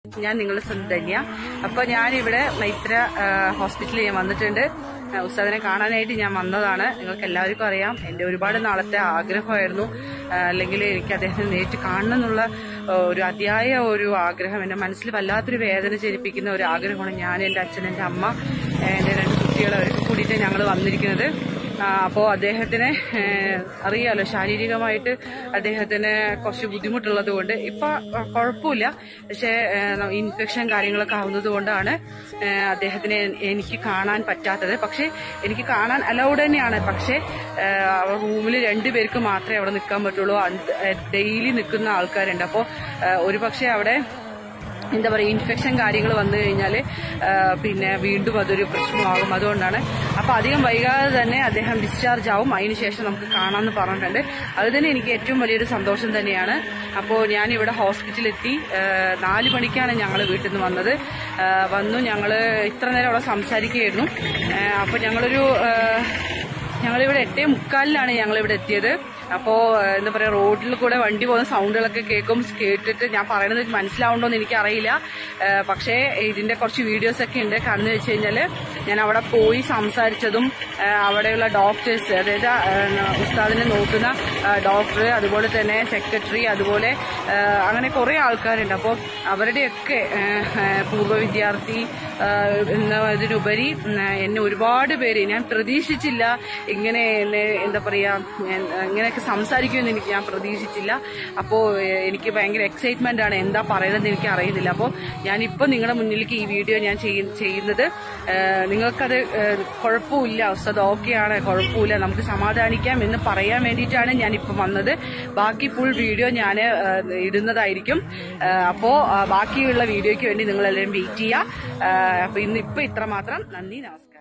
ഞാൻ നിങ്ങളുടെ സ്വന്തം ധന്യ. അപ്പൊ ഞാനിവിടെ മൈത്ര ഹോസ്പിറ്റലിൽ ഞാൻ വന്നിട്ടുണ്ട്. ഉസ്താദിനെ കാണാനായിട്ട് ഞാൻ വന്നതാണ്. നിങ്ങൾക്ക് എല്ലാവർക്കും അറിയാം, എന്റെ ഒരുപാട് നാളത്തെ ആഗ്രഹമായിരുന്നു, അല്ലെങ്കിൽ എനിക്ക് അദ്ദേഹത്തെ നേരിട്ട് കാണണം എന്നുള്ള ഒരു അതിയായ ഒരു ആഗ്രഹം. എന്റെ മനസ്സിൽ വല്ലാത്തൊരു വേദന ജനിപ്പിക്കുന്ന ഒരു ആഗ്രഹമാണ്. ഞാൻ, എന്റെ അച്ഛൻ, എന്റെ അമ്മ, എന്റെ 2 കുട്ടികളെ കൂടിയിട്ട് ഞങ്ങൾ വന്നിരിക്കുന്നത്. അപ്പോൾ അദ്ദേഹത്തിന് അറിയാലോ, ശാരീരികമായിട്ട് അദ്ദേഹത്തിന് കുറച്ച് ബുദ്ധിമുട്ടുള്ളത് കൊണ്ട് ഇപ്പൊ കുഴപ്പമില്ല. പക്ഷെ ഇൻഫെക്ഷൻ കാര്യങ്ങളൊക്കെ ആവുന്നത് കൊണ്ടാണ് അദ്ദേഹത്തിനെ എനിക്ക് കാണാൻ പറ്റാത്തത്. പക്ഷെ എനിക്ക് കാണാൻ അലൗഡ് തന്നെയാണ്. പക്ഷെ റൂമിൽ 2 പേർക്ക് മാത്രമേ അവിടെ നിൽക്കാൻ പറ്റുള്ളൂ. ഡെയിലി നിൽക്കുന്ന ആൾക്കാരുണ്ട്. അപ്പോൾ ഒരു പക്ഷെ അവിടെ എന്താ പറയുക, ഇൻഫെക്ഷൻ കാര്യങ്ങൾ വന്നു കഴിഞ്ഞാൽ പിന്നെ വീണ്ടും അതൊരു പ്രശ്നമാകും. അതുകൊണ്ടാണ്. അപ്പൊ അധികം വൈകാതെ തന്നെ അദ്ദേഹം ഡിസ്ചാർജ് ആവും. അതിനുശേഷം നമുക്ക് കാണാമെന്ന് പറഞ്ഞിട്ടുണ്ട്. അത് തന്നെ എനിക്ക് ഏറ്റവും വലിയൊരു സന്തോഷം തന്നെയാണ്. അപ്പോൾ ഞാനിവിടെ ഹോസ്പിറ്റലിലെത്തി. 4 മണിക്കാണ് ഞങ്ങൾ വീട്ടിൽ നിന്ന് വന്നത്. വന്നു ഞങ്ങൾ ഇത്ര നേരം അവിടെ സംസാരിക്കുകയായിരുന്നു. അപ്പോൾ ഞങ്ങളിവിടെ 8:45 ഞങ്ങളിവിടെ എത്തിയത്. അപ്പോ എന്താ പറയാ, റോഡിൽ കൂടെ വണ്ടി പോകുന്ന സൗണ്ടുകളൊക്കെ കേട്ടിട്ട് ഞാൻ പറയുന്നത് മനസ്സിലാവുണ്ടോന്ന് എനിക്കറിയില്ല. പക്ഷേ ഇതിന്റെ കുറച്ച് വീഡിയോസ് ഒക്കെ ഉണ്ട്. കാരണം വെച്ച് കഴിഞ്ഞാല് ഞാൻ അവിടെ പോയി സംസാരിച്ചതും അവിടെയുള്ള ഡോക്ടേഴ്സ്, അതായത് ഉസ്താദിനെ നോക്കുന്ന ഡോക്ടർ, അതുപോലെ തന്നെ സെക്രട്ടറി, അതുപോലെ അങ്ങനെ കുറെ ആൾക്കാരുണ്ട്. അപ്പോൾ അവരുടെയൊക്കെ പൂർവ്വ വിദ്യാർത്ഥി എന്നതിനുപരി എന്നെ ഒരുപാട് പേര്, ഞാൻ പ്രതീക്ഷിച്ചില്ല ഇങ്ങനെ എന്നെ എന്താ പറയാ ഇങ്ങനെയൊക്കെ സംസാരിക്കുമെന്ന് ഞാൻ പ്രതീക്ഷിച്ചില്ല. അപ്പോൾ എനിക്ക് ഭയങ്കര എക്സൈറ്റ്മെന്റ് ആണ്. എന്താ പറയുന്നത് എനിക്ക് അറിയുന്നില്ല. അപ്പോൾ ഞാനിപ്പോ നിങ്ങളുടെ മുന്നിലേക്ക് ഈ വീഡിയോ ഞാൻ ചെയ്യുന്നത്, നിങ്ങൾക്കത് കുഴപ്പമില്ല, ഉസ്താദ് ഓക്കെയാണ്, കുഴപ്പമില്ല, നമുക്ക് സമാധാനിക്കാം എന്ന് പറയാൻ വേണ്ടിയിട്ടാണ് ഞാനിപ്പോൾ വന്നത്. ബാക്കി ഫുൾ വീഡിയോ ഞാൻ ഇടുന്നതായിരിക്കും. അപ്പോ ബാക്കിയുള്ള വീഡിയോയ്ക്ക് വേണ്ടി നിങ്ങളെല്ലാവരും വെയിറ്റ് ചെയ്യുക. അപ്പൊ ഇന്നിപ്പോ ഇത്ര മാത്രം. നന്ദി, നമസ്കാരം.